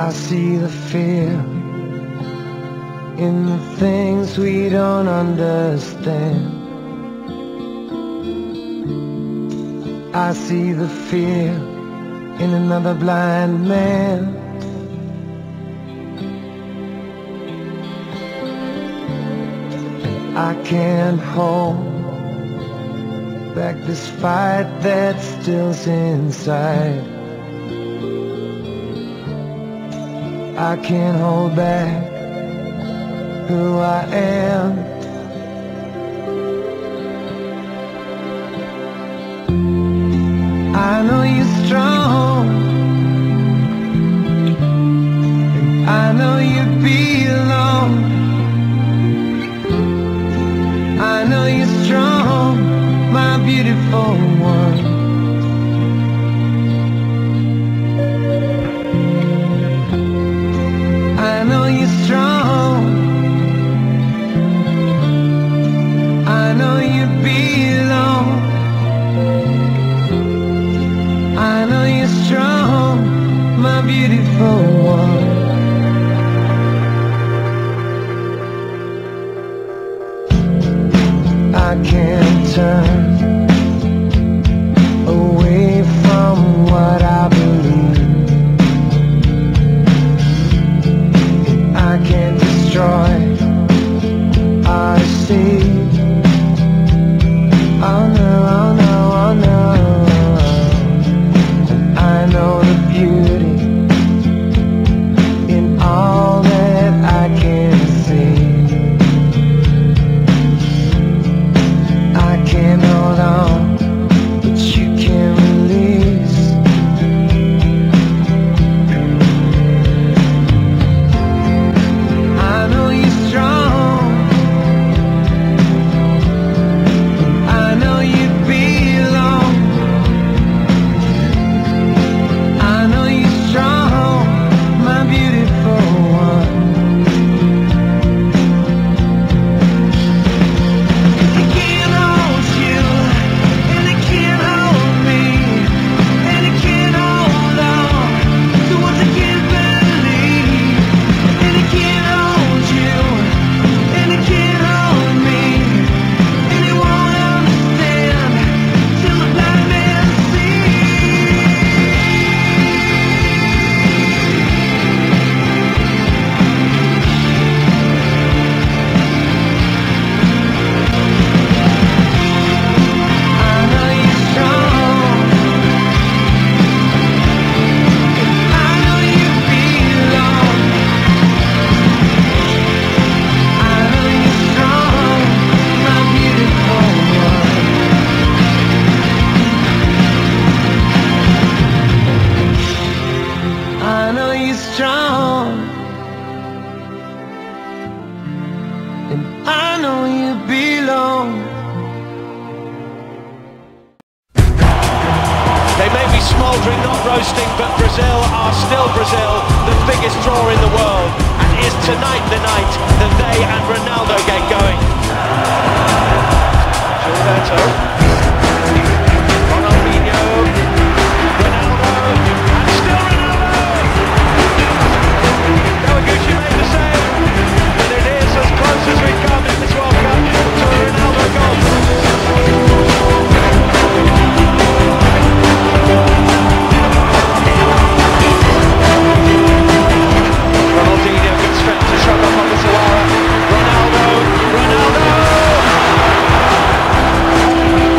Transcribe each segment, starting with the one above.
I see the fear in the things we don't understand. I see the fear in another blind man. I can't hold back this fight that still's inside. I can't hold back who I am. I know you're strong, and I know you belong. I know you're strong, my beautiful one. I know you're strong, I know you belong. I know you're strong, my beautiful one. I can't turn away from what I believe. I can't destroy our seed. Oh no, oh no, oh no. I know the beauty in all that I can see. I can't hold on, but you can release. I know you're strong, I know you belong. I know you're strong, my beautiful one. They can't hold you, and they can't hold me, and they can't hold on to what they can't believe. And they can't hold you, and they can't hold me, and they won't understand till the blind man sees. I know you're strong, I know you belong. I know you're strong, my beautiful one. I know you're strong, and I know you belong. They may be smouldering, not roasting, but Brazil are still Brazil, the biggest draw in the world. And is tonight the night that they and Ronaldo get going? Gilberto, Ronaldinho, Ronaldo, and still Ronaldo! Kawaguchi made the save, but it is as close as we come in this World Cup to a Ronaldo goal. Ronaldinho gets straight to shrug off on the Suara. Ronaldo!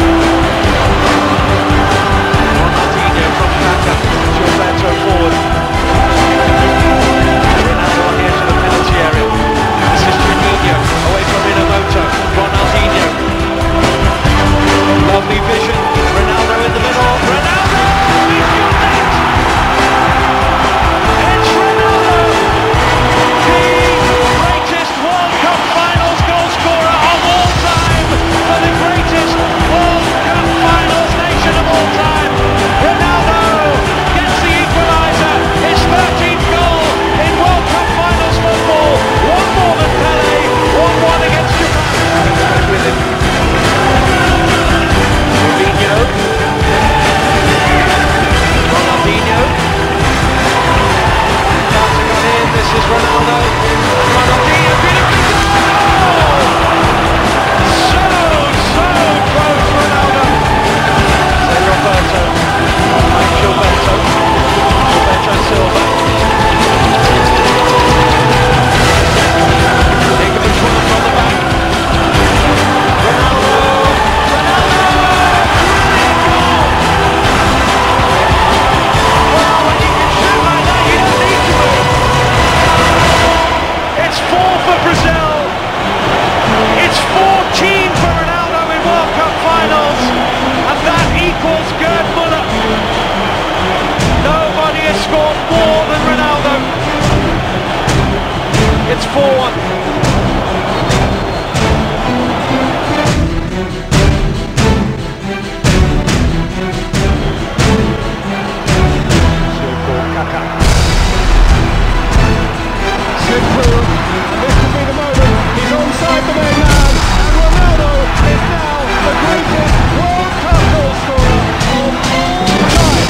This could be the moment. He's onside the main man, and Ronaldo is now the greatest World Cup goal scorer of all time.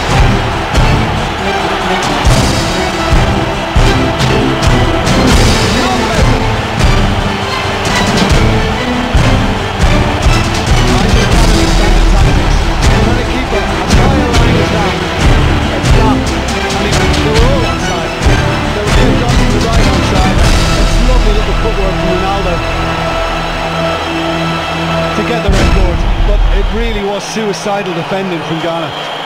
I just can't understand the tactics. Trying to keep it as high a line as that. It's not. I mean, they were all outside. They were getting gone to the right hand side. It's lovely little footwork from Ronaldo to get the record, but it really was suicidal defending from Ghana.